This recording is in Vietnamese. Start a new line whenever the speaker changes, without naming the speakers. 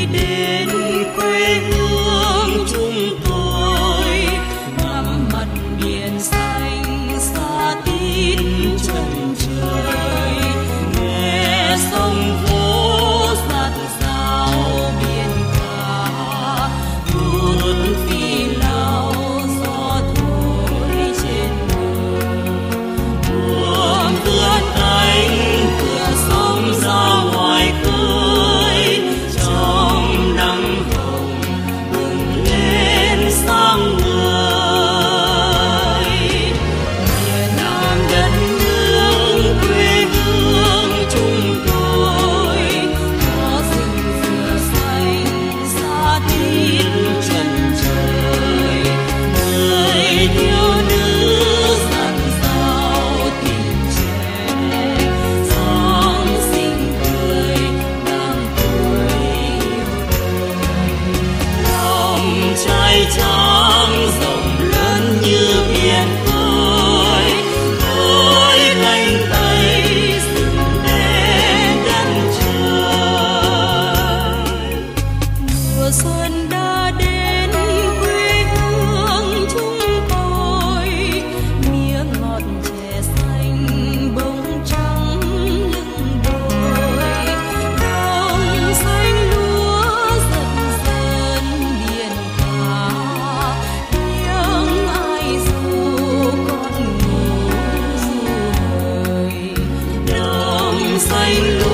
đến quê hương chúng tôi, ngắm mặt biển xanh xa tít chân trời, nghe sông vỗ dạt dào biển cả, tuôn phi lao gió thổi trên bờ, buông vươn cánh cửa sông ra ngoài khơi, trong nắng hồng bừng lên sáng ngời. Miền Nam đất nước quê hương chúng tôi, có rừng dừa xanh xa tít chân trời, người thiếu nữ dạt dào tình trẻ, giáng sinh cười đang tuổi yêu đời. Lòng trai trắng rộng lớn như biển khơi, với cánh tay dựng để đất trời. Mùa xuân đã đến quê hương chúng tôi, mía ngọt chè xanh bông trắng lưng đồi, đồng xanh lúa dần dần biển cả, tiếng ai ru con ngủ ru đời, đồng xanh